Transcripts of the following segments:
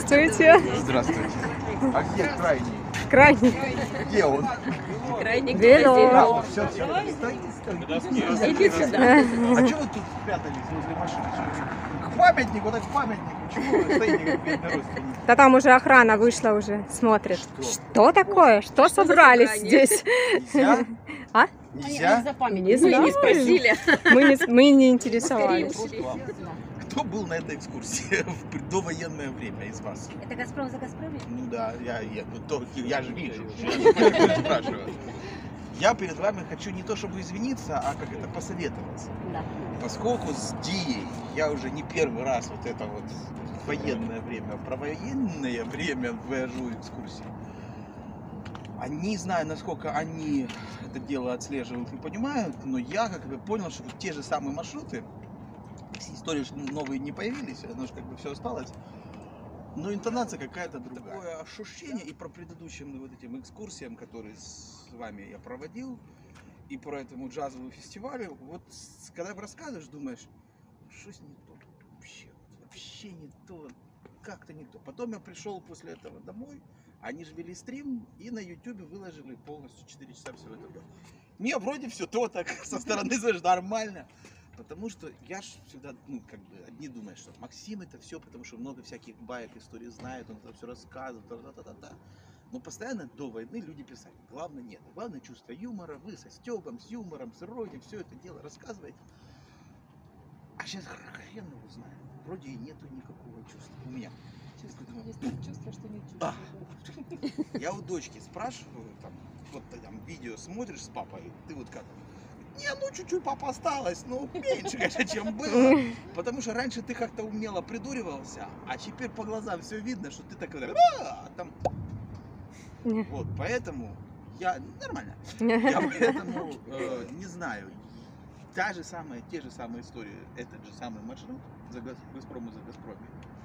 Здравствуйте. Здравствуйте. А где крайний? Крайний. Где он? Крайний Вело. Все, стойте, стойте. Иди сюда. А что вы тут спрятались возле машины? К памятнику, так к памятнику. Чего вы стоите, как бедные родственники? Да там уже охрана вышла, уже смотрит. Что такое? Что собрались собрание? здесь? Нельзя? А? Нельзя? За памятник. Не знаю. Не спросили. Мы не интересовались. Вопрос к вам. Кто был на этой экскурсии в довоенное время из вас? Это «Газпром» за «Газпромом»? Ну да, я же вижу, я спрашиваю. Я перед вами хочу не то чтобы извиниться, а как это посоветоваться. Да. Поскольку с Дией я уже не первый раз вот это вот военное время, про военное время вожу экскурсии. Не знаю, насколько они это дело отслеживают и понимают, но я как бы понял, что вот те же самые маршруты, истории новые не появились, оно же как бы все осталось. Но интонация какая-то другая. Такое ощущение и про предыдущим вот этим экскурсиям, которые с вами я проводил, и про этому джазовому фестивалю, вот когда рассказываешь, думаешь, что-то не то, вообще не то, как-то не то. Потом я пришел после этого домой, они же вели стрим и на YouTube выложили полностью 4 часа всего этого. Мне вроде все то так со стороны смотришь нормально. Потому что я ж всегда, как бы, одни думают, что Максим это все, потому что много всяких баек, историй знает, он это все рассказывает, та-та-та-та. Но постоянно до войны люди писали, главное нет, главное чувство юмора, вы со Стёбом, с юмором, с иронией, все это дело рассказываете. А сейчас хрен его знает, вроде и нету никакого чувства у меня. Есть чувство, что не чувствую. Я у дочки спрашиваю, там, вот там видео смотришь с папой, ты вот как? Не, ну чуть-чуть папа осталось, но меньше, конечно, чем было. Потому что раньше ты как-то умело придуривался, а теперь по глазам все видно, что ты такой, там. Вот, поэтому я нормально. Я поэтому не знаю. Те же самые истории, этот же самый маршрут за Газпром и за Газпроме.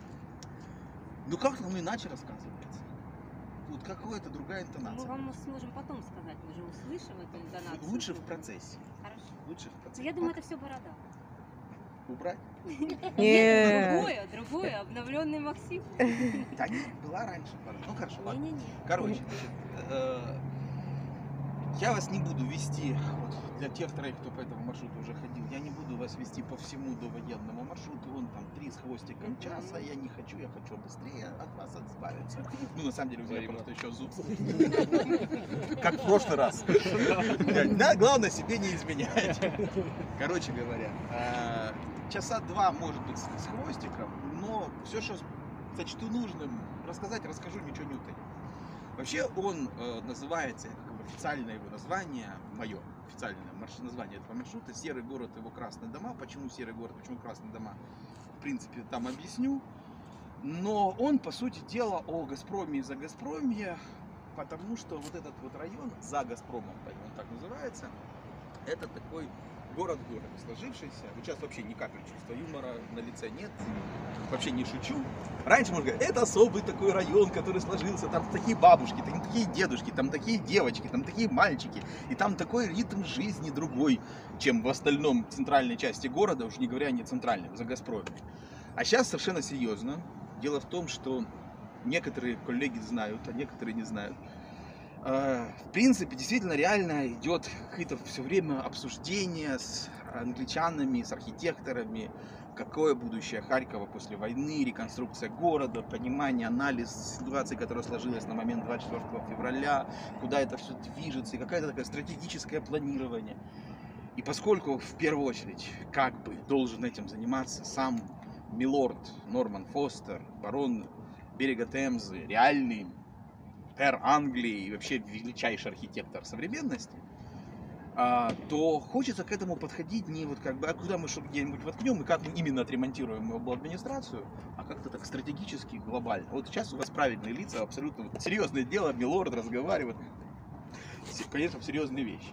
Ну как нам иначе рассказывается? Вот какая-то другая интонация. Мы вам сможем потом сказать, мы же услышим эту интонацию. Лучше в процессе. Хорошо. Лучше в процессе. Я думаю, это все борода. Убрать? Нет. Другое, обновленный Максим. Да нет, была раньше. Ну хорошо, ладно. Не-не-не. Короче, я вас не буду вести, вот, для тех троих, кто по этому маршруту уже ходил, я не буду вас вести по всему довоенному маршруту, вон там 3 с хвостиком часа, я не хочу, я хочу быстрее от вас избавиться. Ну, на самом деле, у меня просто еще зуб. Как в прошлый раз. Да, главное, себе не изменять. Короче говоря, часа 2, может быть, с хвостиком, но все, что сочту нужным рассказать, расскажу, ничего не утаю. Вообще он называется, как официальное его название, мое официальное название этого маршрута, Серый город, его красные дома. Почему Серый город, почему красные дома, в принципе, там объясню. Но он, по сути дела, о Газпроме и за Газпромье, потому что вот этот вот район за Газпромом, он так называется, это такой город в городе сложившийся. Вот сейчас вообще ни капли чувства юмора на лице нет. Вообще не шучу. Раньше можно говорить, это особый такой район, который сложился. Там такие бабушки, там такие дедушки, там такие девочки, там такие мальчики. И там такой ритм жизни другой, чем в остальном центральной части города, уж не говоря не центральном, за Газпромом. А сейчас совершенно серьезно. Дело в том, что некоторые коллеги знают, а некоторые не знают. В принципе, действительно, реально идет какое-то все время обсуждение с англичанами, с архитекторами, какое будущее Харькова после войны, реконструкция города, понимание, анализ ситуации, которая сложилась на момент 24 февраля, куда это все движется, и какое-то такое стратегическое планирование. И поскольку, в первую очередь, как бы должен этим заниматься сам милорд Норман Фостер, барон берега Темзы, реальный эр Англии и вообще величайший архитектор современности, то хочется к этому подходить не вот как бы, а куда мы что где-нибудь воткнем и как мы именно отремонтируем его администрацию, а как-то так стратегически, глобально. Вот сейчас у вас правильные лица, абсолютно вот, серьезное дело, милорд разговаривает, конечно, серьезные вещи.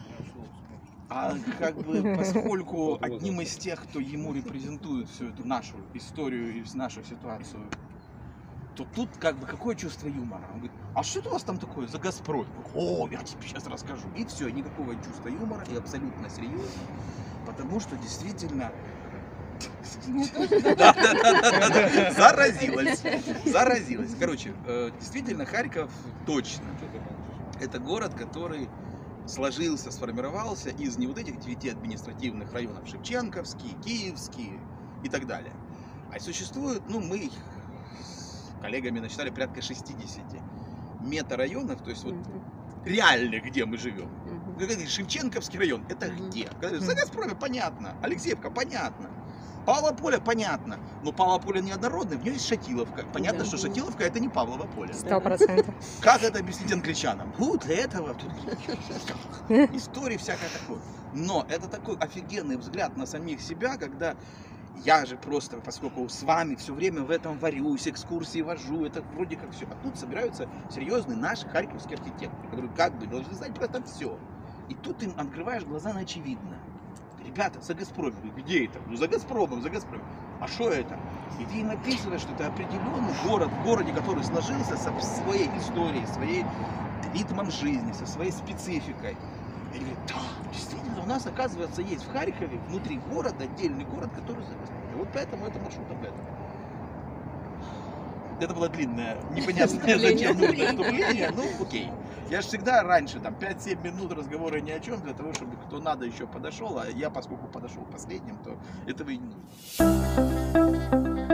А как бы, поскольку одним из тех, кто ему репрезентует всю эту нашу историю и нашу ситуацию, то тут как бы какое чувство юмора? Он говорит, а что это у вас там такое за Газпром? О, я тебе сейчас расскажу. И все, никакого чувства юмора, и абсолютно серьезно. Потому что действительно Да. Заразилась. Короче, действительно, Харьков точно. Это город, который сложился, сформировался из не вот этих 9 административных районов: Шевченковский, Киевский и так далее. А существует, мы с коллегами насчитали порядка 60 метарайонов, то есть вот реально, где мы живем. Шевченковский район, это где? За Газпроме понятно, Алексеевка понятно, Павлово поле понятно, но Павлово поле неоднородное, в нем есть Шатиловка. Понятно, что Шатиловка это не Павлово поле. 100%. Как это объяснить англичанам? Для этого тут истории всякое такое. Но это такой офигенный взгляд на самих себя, когда я же просто, поскольку с вами все время в этом варюсь, экскурсии вожу, это вроде как все. А тут собираются серьезные наши харьковские архитекторы, которые как бы должны знать про это все. И тут им открываешь глаза на очевидное. Ребята, за Газпромом. Где это? За Газпромом, за Газпромом. А что это? И ты им описываешь, что это определенный город, в городе, который сложился со своей историей, своей ритмом жизни, со своей спецификой. И говорят, да, действительно, у нас, оказывается, есть в Харькове, внутри города, отдельный город, который за Газпромом. Вот поэтому это маршрут об этом. Это было длинное, непонятное зачем вступление, окей. Я же всегда раньше, 5-7 минут разговора ни о чем, для того, чтобы кто надо еще подошел, а я, поскольку подошел последним, то этого и не нужно.